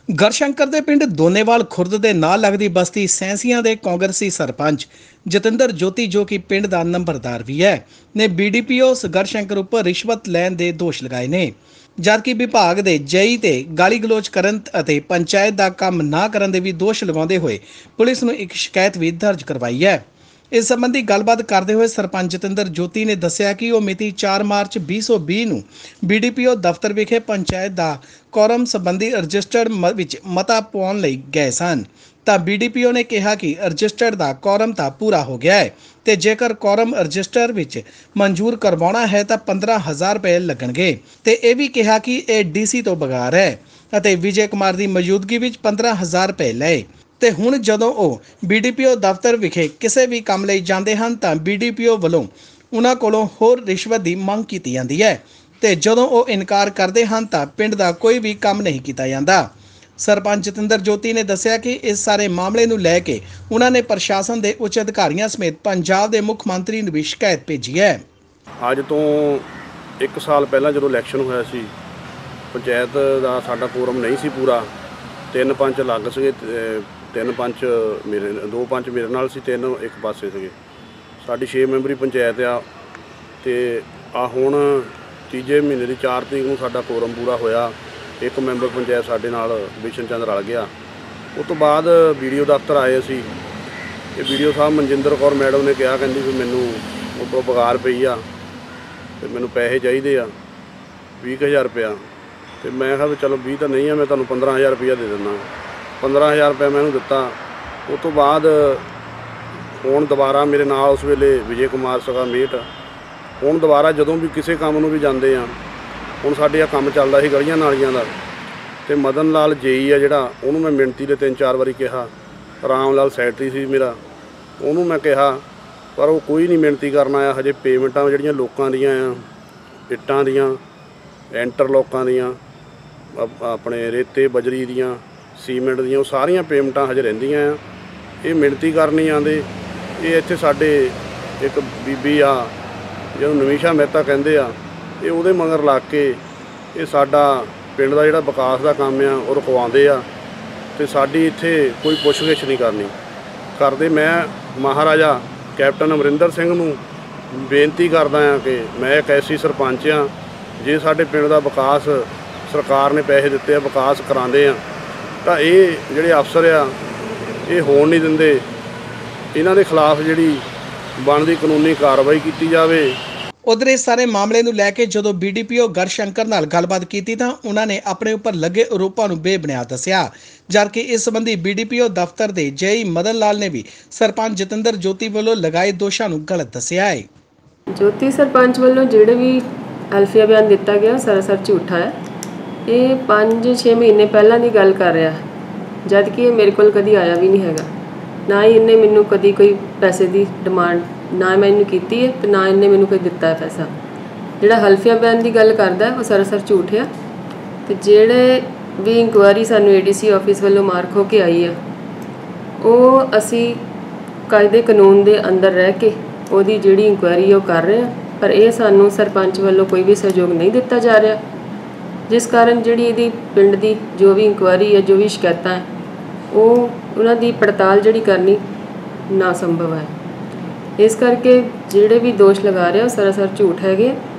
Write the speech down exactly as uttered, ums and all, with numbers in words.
ਗੜਸ਼ੰਕਰ ਦੇ ਪਿੰਡ ਦੋਨੇਵਾਲ ਖੁਰਦ ਦੇ ਨਾਲ ਲੱਗਦੀ ਬਸਤੀ ਸੈਂਸੀਆਂ ਦੇ ਕਾਂਗਰਸੀ ਸਰਪੰਚ ਜਤਿੰਦਰ ਜੋਤੀ, ਜੋ ਕਿ ਪਿੰਡ ਦਾ ਨੰਬਰਦਾਰ ਵੀ ਹੈ, ਨੇ ਬੀਡੀਪੀਓ ਗੜਸ਼ੰਕਰ ਉੱਪਰ ਰਿਸ਼ਵਤ ਲੈਣ ਦੇ ਦੋਸ਼ ਲਗਾਏ ਨੇ। ਜਦਕਿ ਵਿਭਾਗ ਦੇ ਜਈ ਤੇ ਗਾਲੀ ਗਲੋਚ ਕਰਨ ਅਤੇ ਪੰਚਾਇਤ ਦਾ ਕੰਮ ਨਾ ਕਰਨ ਦੇ ਵੀ ਦੋਸ਼ ਲਗਾਉਂਦੇ ਹੋਏ ਪੁਲਿਸ ਨੂੰ ਇੱਕ ਸ਼ਿਕਾਇਤ ਵੀ ਦਰਜ ਕਰਵਾਈ ਹੈ। ਇਸ ਸੰਬੰਧੀ ਗੱਲਬਾਤ ਕਰਦੇ ਹੋਏ ਸਰਪੰਚ ਜਤਿੰਦਰ ਜੋਤੀ ਨੇ ਦੱਸਿਆ ਕਿ ਉਹ ਮਿਤੀ ਚਾਰ ਮਾਰਚ ਵੀਹ ਸੌ ਵੀਹ ਨੂੰ ਬੀਡੀਪੀਓ ਦਫ਼ਤਰ ਵਿਖੇ ਪੰਚਾਇਤ ਦਾ ਕੋਰਮ ਸੰਬੰਧੀ ਰਜਿਸਟਰਡ ਵਿੱਚ ਮਤਾ ਪਾਉਣ ਲਈ ਗਏ ਸਨ ਤਾਂ ਬੀਡੀਪੀਓ ਨੇ ਕਿਹਾ ਕਿ ਰਜਿਸਟਰਡ ਦਾ ਕੋਰਮ ਤਾਂ ਪੂਰਾ ਹੋ ਗਿਆ ਹੈ ਤੇ ਜੇਕਰ ਕੋਰਮ ਰਜਿਸਟਰ ਵਿੱਚ ਮਨਜ਼ੂਰ ਕਰਵਾਉਣਾ ਹੈ ਤਾਂ ਪੰਦਰਾਂ ਹਜ਼ਾਰ ਰੁਪਏ ਲੱਗਣਗੇ ਤੇ ਇਹ ਵੀ ਕਿਹਾ ਕਿ ਇਹ ਡੀਸੀ ਤੋਂ ਬਗਾਰ ਹੈ ਅਤੇ ਵਿਜੇ ਕੁਮਾਰ ਦੀ ਮੌਜੂਦਗੀ ਵਿੱਚ ਪੰਦਰਾਂ ਹਜ਼ਾਰ ਰੁਪਏ ਲਏ। ਤੇ ਹੁਣ ਜਦੋਂ ਉਹ ਬੀਡੀਪੀਓ ਦਫ਼ਤਰ ਵਿਖੇ ਕਿਸੇ ਵੀ ਕੰਮ ਲਈ ਜਾਂਦੇ ਹਨ ਤਾਂ ਬੀਡੀਪੀਓ ਵੱਲੋਂ ਉਹਨਾਂ ਕੋਲੋਂ ਹੋਰ ਰਿਸ਼ਵਤ ਦੀ ਮੰਗ ਕੀਤੀ ਜਾਂਦੀ ਹੈ ਤੇ ਜਦੋਂ ਉਹ ਇਨਕਾਰ ਕਰਦੇ ਹਨ ਤਾਂ ਪਿੰਡ ਦਾ ਕੋਈ ਵੀ ਕੰਮ ਨਹੀਂ ਕੀਤਾ ਜਾਂਦਾ। ਸਰਪੰਚ ਜਤਿੰਦਰ ਜੋਤੀ ਨੇ ਦੱਸਿਆ ਕਿ ਇਸ ਸਾਰੇ ਮਾਮਲੇ ਨੂੰ ਲੈ ਕੇ ਉਹਨਾਂ ਨੇ ਪ੍ਰਸ਼ਾਸਨ ਦੇ ਉੱਚ ਅਧਿਕਾਰੀਆਂ ਸਮੇਤ ਪੰਜਾਬ ਦੇ ਮੁੱਖ ਮੰਤਰੀ ਨੂੰ ਵੀ ਸ਼ਿਕਾਇਤ ਭੇਜੀ ਹੈ। ਅੱਜ ਤੋਂ ਇੱਕ ਸਾਲ ਪਹਿਲਾਂ ਜਦੋਂ ਇਲੈਕਸ਼ਨ ਹੋਇਆ ਸੀ, ਪੰਚਾਇਤ ਦਾ ਸਾਡਾ ਕੋਰਮ ਨਹੀਂ ਸੀ ਪੂਰਾ। ਤਿੰਨ ਪੰਚ ਅਲੱਗ ਸੀਗੇ, ਤਿੰਨ ਪੰਚ ਮੇਰੇ ਦੋ ਪੰਚ ਮੇਰੇ ਨਾਲ ਸੀ, ਤਿੰਨ ਇੱਕ ਪਾਸੇ ਸੀਗੇ। ਸਾਡੀ ਛੇ ਮੈਂਬਰੀ ਪੰਚਾਇਤ ਆ ਤੇ ਆ ਹੁਣ ਤੀਜੇ ਮਹੀਨੇ ਦੀ ਚਾਰ ਤਰੀਕ ਨੂੰ ਸਾਡਾ ਕੋਰਮ ਪੂਰਾ ਹੋਇਆ। ਇੱਕ ਮੈਂਬਰ ਪੰਚਾਇਤ ਸਾਡੇ ਨਾਲ ਬਿਸ਼ਨ ਚੰਦ ਰਲ ਗਿਆ। ਉਸ ਤੋਂ ਬਾਅਦ ਵੀਡੀਓ ਦਫ਼ਤਰ ਆਏ ਅਸੀਂ। ਇਹ ਵੀਡੀਓ ਸਾਹਿਬ ਮਨਜਿੰਦਰ ਕੌਰ ਮੈਡਮ ਨੇ ਕਿਹਾ, ਕਹਿੰਦੀ ਵੀ ਮੈਨੂੰ ਉੱਪਰੋਂ ਬਗਾਰ ਪਈ ਆ ਤੇ ਮੈਨੂੰ ਪੈਸੇ ਚਾਹੀਦੇ ਆ ਵੀਹ ਕੁ ਹਜ਼ਾਰ ਰੁਪਇਆ। ਤੇ ਮੈਂ ਕਿਹਾ ਵੀ ਚਲੋ ਵੀਹ ਤਾਂ ਨਹੀਂ ਆ, ਮੈਂ ਤੁਹਾਨੂੰ ਪੰਦਰਾਂ ਹਜ਼ਾਰ ਰੁਪਇਆ ਦੇ ਦਿੰਦਾ। ਪੰਦਰਾਂ ਹਜ਼ਾਰ ਰੁਪਇਆ ਮੈਂ ਇਹਨੂੰ ਦਿੱਤਾ। ਉਸ ਤੋਂ ਬਾਅਦ ਹੁਣ ਦੁਬਾਰਾ ਮੇਰੇ ਨਾਲ ਉਸ ਵੇਲੇ ਵਿਜੇ ਕੁਮਾਰ ਸੀਗਾ ਮੇਟ। ਹੁਣ ਦੁਬਾਰਾ ਜਦੋਂ ਵੀ ਕਿਸੇ ਕੰਮ ਨੂੰ ਵੀ ਜਾਂਦੇ ਆ, ਹੁਣ ਸਾਡੇ ਆ ਕੰਮ ਚੱਲਦਾ ਸੀ ਗਲੀਆਂ ਨਾਲੀਆਂ ਦਾ, ਅਤੇ ਮਦਨ ਲਾਲ ਜੇਈ ਆ ਜਿਹੜਾ, ਉਹਨੂੰ ਮੈਂ ਮਿਣਤੀ ਦੇ ਤਿੰਨ ਚਾਰ ਵਾਰੀ ਕਿਹਾ। ਰਾਮ ਲਾਲ ਸੈਕਟਰੀ ਸੀ ਮੇਰਾ, ਉਹਨੂੰ ਮੈਂ ਕਿਹਾ, ਪਰ ਉਹ ਕੋਈ ਨਹੀਂ ਮਿਣਤੀ ਕਰਨ ਆਇਆ। ਹਜੇ ਪੇਮੈਂਟਾਂ ਜਿਹੜੀਆਂ ਲੋਕਾਂ ਦੀਆਂ ਆ, ਇੱਟਾਂ ਦੀਆਂ, ਇੰਟਰਲੋਕਾਂ ਦੀਆਂ, ਆਪਣੇ ਰੇਤੇ ਬਜਰੀ ਦੀਆਂ, ਸੀਮੈਂਟ ਦੀਆਂ, ਉਹ ਸਾਰੀਆਂ ਪੇਮੈਂਟਾਂ ਹਜੇ ਰਹਿੰਦੀਆਂ ਆ। ਇਹ ਮਿਣਤੀ ਕਰਨ ਨਹੀਂ ਆਉਂਦੇ। ਇਹ ਇੱਥੇ ਸਾਡੇ ਇੱਕ ਬੀਬੀ ਆ ਜਿਹਨੂੰ ਨਵੀਸ਼ਾ ਮਹਿਤਾ ਕਹਿੰਦੇ ਆ, ਇਹ ਉਹਦੇ ਮਗਰ ਲੱਗ ਕੇ ਇਹ ਸਾਡਾ ਪਿੰਡ ਦਾ ਜਿਹੜਾ ਵਿਕਾਸ ਦਾ ਕੰਮ ਆ ਉਹ ਰੁਕਵਾਉਂਦੇ ਆ ਅਤੇ ਸਾਡੀ ਇੱਥੇ ਕੋਈ ਪੁੱਛ-ਗਿੱਛ ਨਹੀਂ ਕਰਨੀ ਕਰਦੇ। ਮੈਂ ਮਹਾਰਾਜਾ ਕੈਪਟਨ ਅਮਰਿੰਦਰ ਸਿੰਘ ਨੂੰ ਬੇਨਤੀ ਕਰਦਾ ਹਾਂ ਕਿ ਮੈਂ ਇੱਕ ਐਸੀ ਸਰਪੰਚ ਹਾਂ, ਜੇ ਸਾਡੇ ਪਿੰਡ ਦਾ ਵਿਕਾਸ ਸਰਕਾਰ ਨੇ ਪੈਸੇ ਦਿੱਤੇ ਆ, ਵਿਕਾਸ ਕਰਾਉਂਦੇ ਆ, ਤਾਂ ਇਹ ਜਿਹੜੇ ਅਫਸਰ ਆ ਇਹ ਹੋਣ ਨਹੀਂ ਦਿੰਦੇ। ਇਹਨਾਂ ਦੇ ਖਿਲਾਫ ਜਿਹੜੀ ਬਣਦੀ ਕਾਨੂੰਨੀ ਕਾਰਵਾਈ ਕੀਤੀ ਜਾਵੇ। ਉਧਰ ਇਸ ਸਾਰੇ ਮਾਮਲੇ ਨੂੰ ਲੈ ਕੇ ਜਦੋਂ ਬੀਡੀਪੀਓ ਗੜਸ਼ੰਕਰ ਨਾਲ ਗੱਲਬਾਤ ਕੀਤੀ ਤਾਂ ਉਹਨਾਂ ਨੇ ਆਪਣੇ ਉੱਪਰ ਲੱਗੇ ਆਰੋਪਾਂ ਨੂੰ ਬੇਬੁਨਿਆਦ ਦੱਸਿਆ, ਜਦਕਿ ਇਸ ਸੰਬੰਧੀ ਬੀਡੀਪੀਓ ਦਫ਼ਤਰ ਦੇ ਜੇਈ ਮਦਨ ਲਾਲ ਨੇ ਵੀ ਸਰਪੰਚ ਜਤਿੰਦਰ ਜੋਤੀ ਵੱਲੋਂ ਲਗਾਏ ਦੋਸ਼ਾਂ ਨੂੰ ਗਲਤ ਦੱਸਿਆ ਹੈ। ਜੋਤੀ ਸਰਪੰਚ ਵੱਲੋਂ ਜਿਹੜੇ ਵੀ ਅਲਫੀਆ ਬਿਆਨ ਦਿੱਤਾ ਗਿਆ ਸਰਾਸਰ ਝੂਠਾ ਹੈ। ਇਹ ਪੰਜ ਛੇ ਮਹੀਨੇ ਪਹਿਲਾਂ ਦੀ ਗੱਲ ਕਰ ਰਿਹਾ, ਜਦ ਕਿ ਇਹ ਮੇਰੇ ਕੋਲ ਕਦੀ ਆਇਆ ਵੀ ਨਹੀਂ ਹੈਗਾ। ਨਾ ਹੀ ਇਹਨੇ ਮੈਨੂੰ ਕਦੀ ਕੋਈ ਪੈਸੇ ਦੀ ਡਿਮਾਂਡ ਨਾ ਮੈਂ ਇਹਨੂੰ ਕੀਤੀ ਹੈ ਅਤੇ ਨਾ ਇਹਨੇ ਮੈਨੂੰ ਕੋਈ ਦਿੱਤਾ ਹੈ ਪੈਸਾ। ਜਿਹੜਾ ਹਲਫੀਆ ਬਿਆਨ ਦੀ ਗੱਲ ਕਰਦਾ ਉਹ ਸਰਾਸਰ ਝੂਠ ਆ। ਅਤੇ ਜਿਹੜੇ ਵੀ ਇਨਕੁਆਇਰੀ ਸਾਨੂੰ ਏ ਡੀ ਸੀ ਆਫਿਸ ਵੱਲੋਂ ਮਾਰਕ ਹੋ ਕੇ ਆਈ ਆ, ਉਹ ਅਸੀਂ ਕਾਇਦੇ ਕਾਨੂੰਨ ਦੇ ਅੰਦਰ ਰਹਿ ਕੇ ਉਹਦੀ ਜਿਹੜੀ ਇਨਕੁਆਇਰੀ ਉਹ ਕਰ ਰਹੇ ਹਾਂ, ਪਰ ਇਹ ਸਾਨੂੰ ਸਰਪੰਚ ਵੱਲੋਂ ਕੋਈ ਵੀ ਸਹਿਯੋਗ ਨਹੀਂ ਦਿੱਤਾ ਜਾ ਰਿਹਾ, ਜਿਸ ਕਾਰਨ ਜਿਹੜੀ ਇਹਦੀ ਪਿੰਡ ਦੀ ਜੋ ਵੀ ਇਨਕੁਆਇਰੀ ਹੈ, ਜੋ ਵੀ ਸ਼ਿਕਾਇਤਾਂ ਹੈ, ਉਹ ਉਹਨਾਂ ਦੀ ਪੜਤਾਲ ਜਿਹੜੀ ਕਰਨੀ ਨਾ ਸੰਭਵ ਹੈ। ਇਸ ਕਰਕੇ ਜਿਹੜੇ ਵੀ ਦੋਸ਼ ਲਗਾ ਰਹੇ ਉਹ ਸਰਾਸਰ ਝੂਠ ਹੈਗੇ।